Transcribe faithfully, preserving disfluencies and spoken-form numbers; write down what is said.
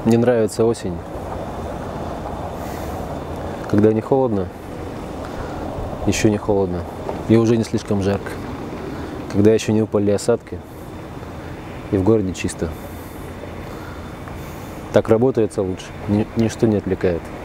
Мне нравится осень, когда не холодно, еще не холодно и уже не слишком жарко, когда еще не упали осадки и в городе чисто. Так работается лучше, ничто не отвлекает.